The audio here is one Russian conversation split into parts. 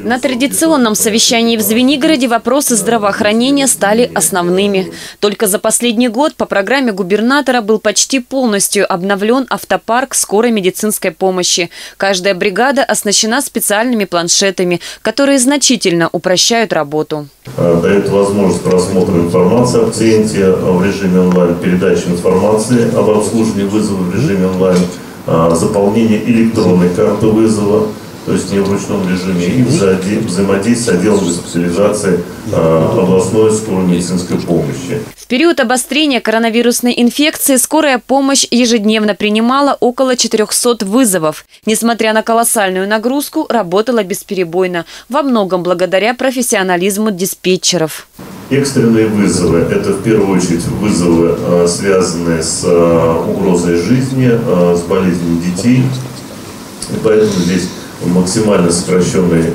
На традиционном совещании в Звенигороде вопросы здравоохранения стали основными. Только за последний год по программе губернатора был почти полностью обновлен автопарк скорой медицинской помощи. Каждая бригада оснащена специальными планшетами, которые значительно упрощают работу. Дает возможность просмотра информации о пациенте в режиме онлайн, передачи информации об обслуживании вызова в режиме онлайн, заполнение электронной карты вызова, то есть не в ручном режиме, и взаимодействие с отделом госпитализации областной скорой медицинской помощи. В период обострения коронавирусной инфекции скорая помощь ежедневно принимала около 400 вызовов. Несмотря на колоссальную нагрузку, работала бесперебойно, во многом благодаря профессионализму диспетчеров. Экстренные вызовы – это в первую очередь вызовы, связанные с угрозой жизни, с болезнью детей. И поэтому здесь максимально сокращенный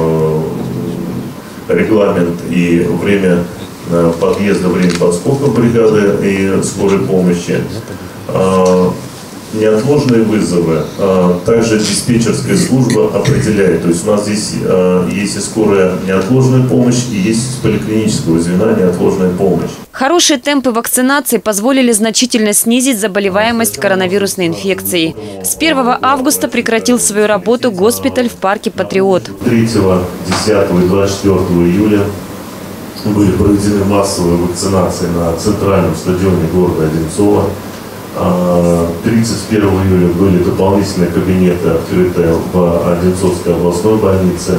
регламент и время подъезда, время подскока бригады и скорой помощи. Неотложные вызовы также диспетчерская служба определяет. То есть у нас здесь есть и скорая неотложная помощь, и есть из поликлинического звена неотложная помощь. Хорошие темпы вакцинации позволили значительно снизить заболеваемость коронавирусной инфекцией. С 1 августа прекратил свою работу госпиталь в парке «Патриот». 3, 10 и 24 июля были проведены массовые вакцинации на центральном стадионе города Одинцово. 31 июля были дополнительные кабинеты открыты в Одинцовской областной больнице.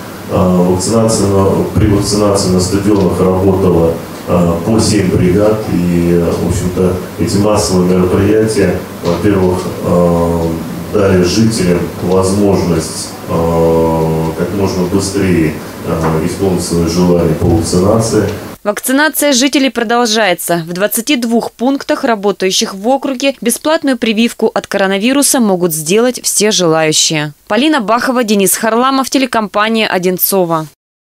При вакцинации на стадионах работало по 7 бригад. И, в общем-то, эти массовые мероприятия, во-первых, дали жителям возможность как можно быстрее исполнить свои желания по вакцинации. Вакцинация жителей продолжается. В 22 пунктах, работающих в округе, бесплатную прививку от коронавируса могут сделать все желающие. Полина Бахова, Денис Харламов, телекомпания «Одинцово».